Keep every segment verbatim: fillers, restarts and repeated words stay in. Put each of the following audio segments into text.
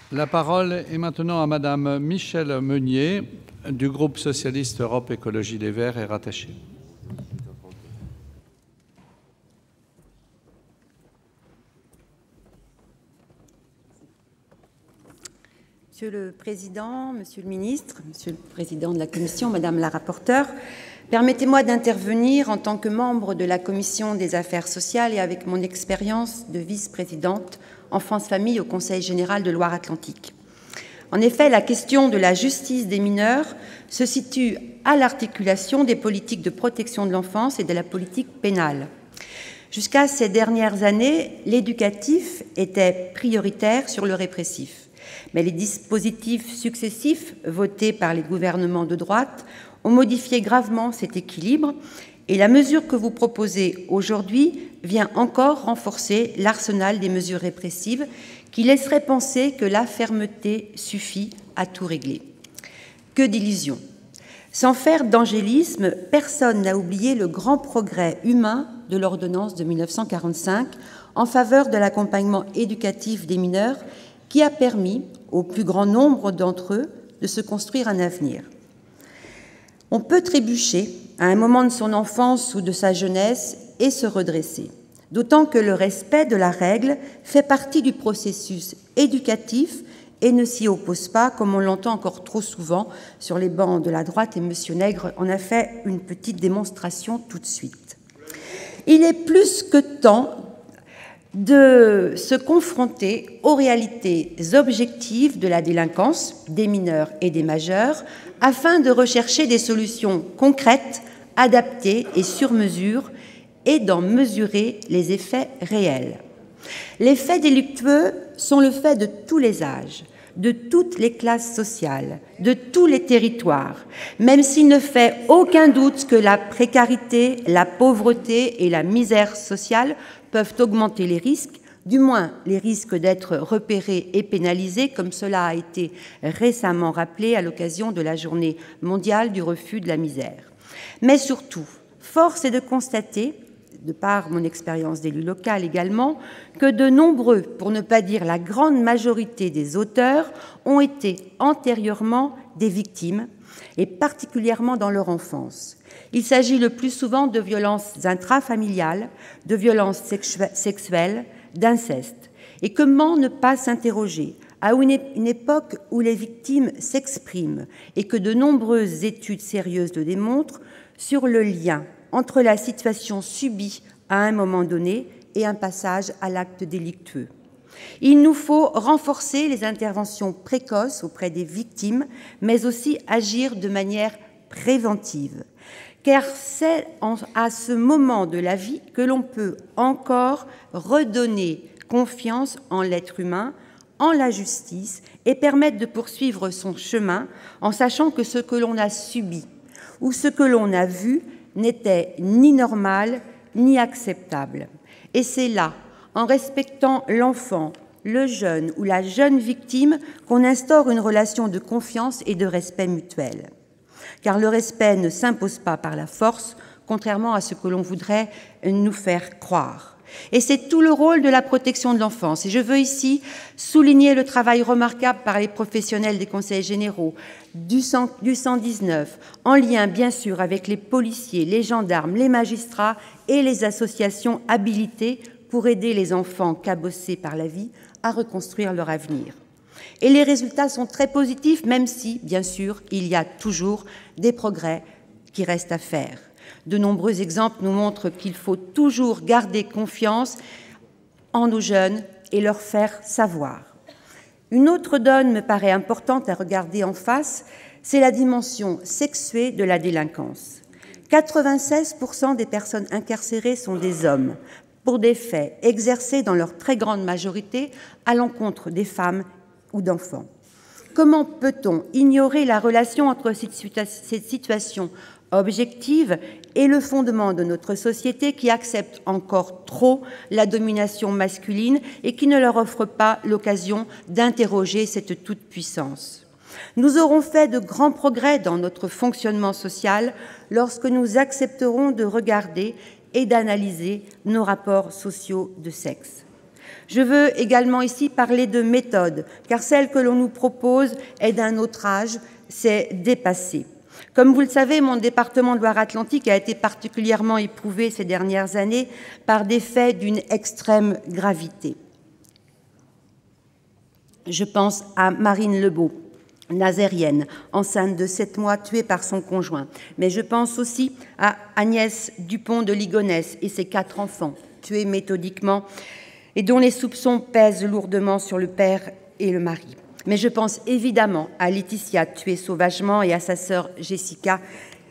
La parole est maintenant à Madame Michèle Meunier, du groupe socialiste Europe Écologie Les Verts et rattaché. Monsieur le Président, Monsieur le Ministre, Monsieur le Président de la Commission, Madame la rapporteure, permettez-moi d'intervenir en tant que membre de la Commission des affaires sociales et avec mon expérience de vice-présidente Enfance-Famille au Conseil général de Loire-Atlantique. En effet, la question de la justice des mineurs se situe à l'articulation des politiques de protection de l'enfance et de la politique pénale. Jusqu'à ces dernières années, l'éducatif était prioritaire sur le répressif. Mais les dispositifs successifs votés par les gouvernements de droite ont modifié gravement cet équilibre et la mesure que vous proposez aujourd'hui vient encore renforcer l'arsenal des mesures répressives qui laisserait penser que la fermeté suffit à tout régler. Que d'illusions! Sans faire d'angélisme, personne n'a oublié le grand progrès humain de l'ordonnance de mille neuf cent quarante-cinq en faveur de l'accompagnement éducatif des mineurs qui a permis au plus grand nombre d'entre eux de se construire un avenir. On peut trébucher à un moment de son enfance ou de sa jeunesse et se redresser, d'autant que le respect de la règle fait partie du processus éducatif et ne s'y oppose pas, comme on l'entend encore trop souvent sur les bancs de la droite, et M. Nègre en a fait une petite démonstration tout de suite. Il est plus que temps de se confronter aux réalités objectives de la délinquance des mineurs et des majeurs afin de rechercher des solutions concrètes, adaptées et sur mesure et d'en mesurer les effets réels. Les faits délictueux sont le fait de tous les âges, de toutes les classes sociales, de tous les territoires, même s'il ne fait aucun doute que la précarité, la pauvreté et la misère sociale peuvent augmenter les risques, du moins les risques d'être repérés et pénalisés, comme cela a été récemment rappelé à l'occasion de la Journée mondiale du refus de la misère. Mais surtout, force est de constater, de par mon expérience d'élu local également, que de nombreux, pour ne pas dire la grande majorité des auteurs, ont été antérieurement des victimes, et particulièrement dans leur enfance. Il s'agit le plus souvent de violences intrafamiliales, de violences sexuelles, d'inceste. Et comment ne pas s'interroger, à une époque où les victimes s'expriment et que de nombreuses études sérieuses le démontrent, sur le lien entre la situation subie à un moment donné et un passage à l'acte délictueux. Il nous faut renforcer les interventions précoces auprès des victimes, mais aussi agir de manière préventive. Car c'est à ce moment de la vie que l'on peut encore redonner confiance en l'être humain, en la justice, et permettre de poursuivre son chemin en sachant que ce que l'on a subi ou ce que l'on a vu n'était ni normal ni acceptable. Et c'est là, en respectant l'enfant, le jeune ou la jeune victime, qu'on instaure une relation de confiance et de respect mutuel. Car le respect ne s'impose pas par la force, contrairement à ce que l'on voudrait nous faire croire. Et c'est tout le rôle de la protection de l'enfance. Et je veux ici souligner le travail remarquable par les professionnels des conseils généraux, du cent dix-neuf, en lien bien sûr avec les policiers, les gendarmes, les magistrats et les associations habilitées pour aider les enfants cabossés par la vie à reconstruire leur avenir. Et les résultats sont très positifs, même si, bien sûr, il y a toujours des progrès qui restent à faire. De nombreux exemples nous montrent qu'il faut toujours garder confiance en nos jeunes et leur faire savoir. Une autre donne me paraît importante à regarder en face, c'est la dimension sexuée de la délinquance. quatre-vingt-seize pour cent des personnes incarcérées sont des hommes, pour des faits exercés dans leur très grande majorité à l'encontre des femmes ou d'enfants. Comment peut-on ignorer la relation entre cette situation objective et le fondement de notre société qui accepte encore trop la domination masculine et qui ne leur offre pas l'occasion d'interroger cette toute-puissance? Nous aurons fait de grands progrès dans notre fonctionnement social lorsque nous accepterons de regarder et d'analyser nos rapports sociaux de sexe. Je veux également ici parler de méthode, car celle que l'on nous propose est d'un autre âge, c'est dépassé. Comme vous le savez, mon département de Loire-Atlantique a été particulièrement éprouvé ces dernières années par des faits d'une extrême gravité. Je pense à Marine Lebeau, nazérienne, enceinte de sept mois, tuée par son conjoint. Mais je pense aussi à Agnès Dupont de Ligonnès et ses quatre enfants, tués méthodiquement et dont les soupçons pèsent lourdement sur le père et le mari. Mais je pense évidemment à Laetitia, tuée sauvagement, et à sa sœur Jessica,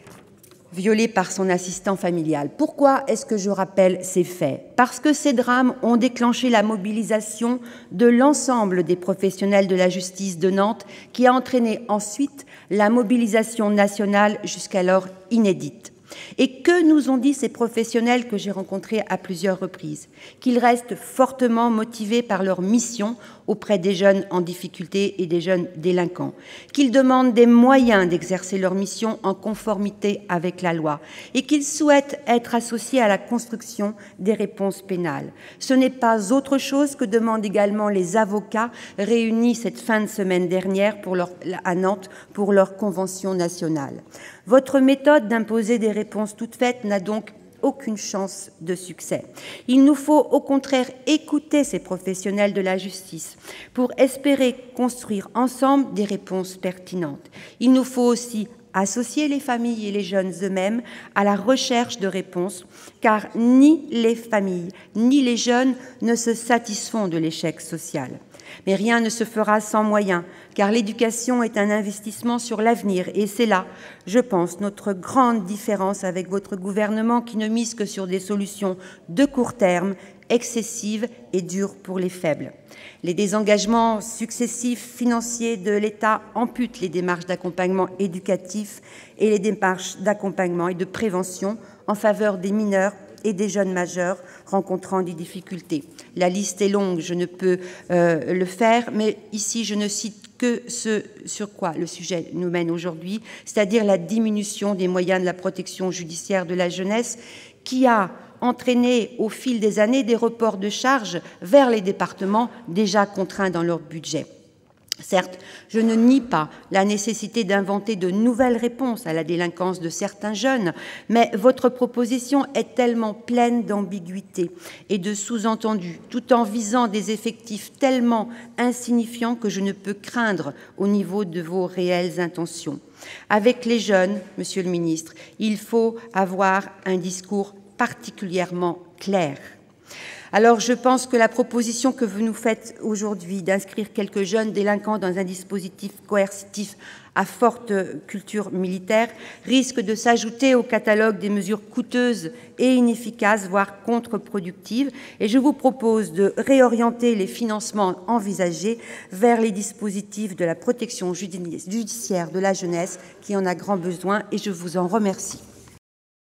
violée par son assistant familial. Pourquoi est-ce que je rappelle ces faits? Parce que ces drames ont déclenché la mobilisation de l'ensemble des professionnels de la justice de Nantes, qui a entraîné ensuite la mobilisation nationale jusqu'alors inédite. Et que nous ont dit ces professionnels que j'ai rencontrés à plusieurs reprises? Qu'ils restent fortement motivés par leur mission auprès des jeunes en difficulté et des jeunes délinquants, qu'ils demandent des moyens d'exercer leur mission en conformité avec la loi et qu'ils souhaitent être associés à la construction des réponses pénales. Ce n'est pas autre chose que demandent également les avocats réunis cette fin de semaine dernière pour leur, à Nantes pour leur convention nationale. Votre méthode d'imposer des réponses toutes faites n'a donc aucune chance de succès. Il nous faut au contraire écouter ces professionnels de la justice pour espérer construire ensemble des réponses pertinentes. Il nous faut aussi associer les familles et les jeunes eux-mêmes à la recherche de réponses, car ni les familles ni les jeunes ne se satisfont de l'échec social. Mais rien ne se fera sans moyens, car l'éducation est un investissement sur l'avenir. Et c'est là, je pense, notre grande différence avec votre gouvernement qui ne mise que sur des solutions de court terme, excessives et dures pour les faibles. Les désengagements successifs financiers de l'État amputent les démarches d'accompagnement éducatif et les démarches d'accompagnement et de prévention en faveur des mineurs et des jeunes majeurs rencontrant des difficultés. La liste est longue, je ne peux euh, le faire, mais ici je ne cite que ce sur quoi le sujet nous mène aujourd'hui, c'est-à-dire la diminution des moyens de la protection judiciaire de la jeunesse, qui a entraîné au fil des années des reports de charges vers les départements déjà contraints dans leur budget. Certes, je ne nie pas la nécessité d'inventer de nouvelles réponses à la délinquance de certains jeunes, mais votre proposition est tellement pleine d'ambiguïté et de sous-entendus, tout en visant des effectifs tellement insignifiants que je ne peux craindre au niveau de vos réelles intentions. Avec les jeunes, Monsieur le ministre, il faut avoir un discours particulièrement clair. Alors, je pense que la proposition que vous nous faites aujourd'hui d'inscrire quelques jeunes délinquants dans un dispositif coercitif à forte culture militaire risque de s'ajouter au catalogue des mesures coûteuses et inefficaces, voire contre-productives. Et je vous propose de réorienter les financements envisagés vers les dispositifs de la protection judiciaire de la jeunesse qui en a grand besoin, et je vous en remercie.